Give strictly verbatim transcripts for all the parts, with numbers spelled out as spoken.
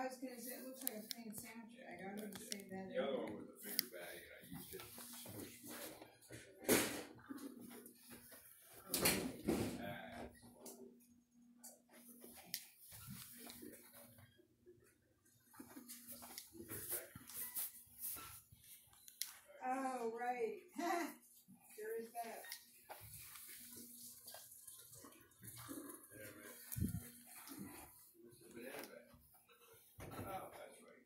was gonna say, it looks like a plain sandwich bag. I wouldn't say that. The other one was a bigger bag, and I used it to smush my. Oh, right. There is that. Oh, that's right.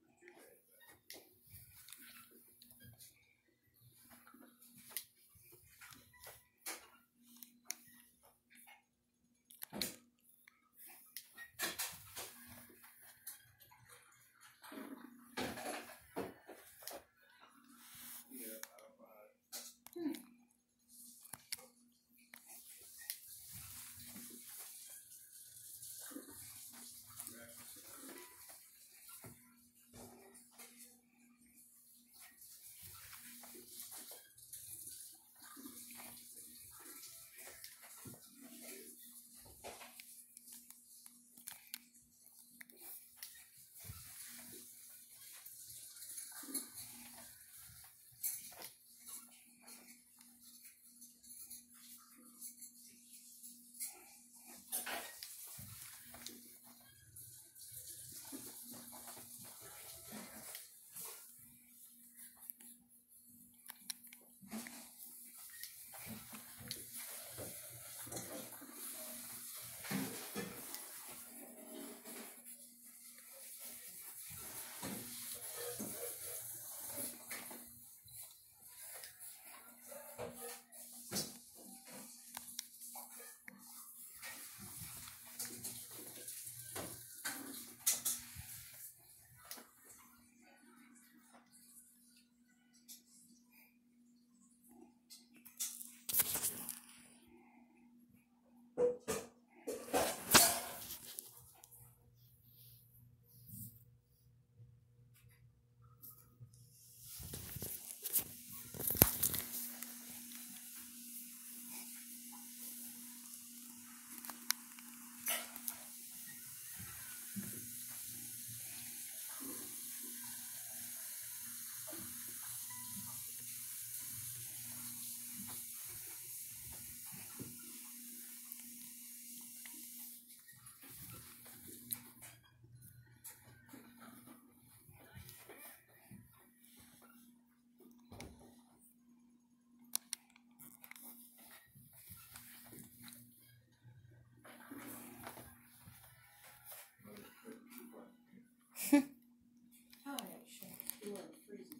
Oh, yeah, shit. You are freezing.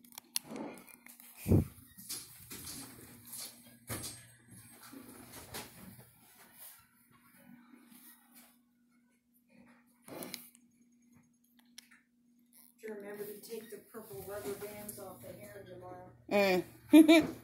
To remember to take the purple rubber bands off the hair tomorrow. Mm.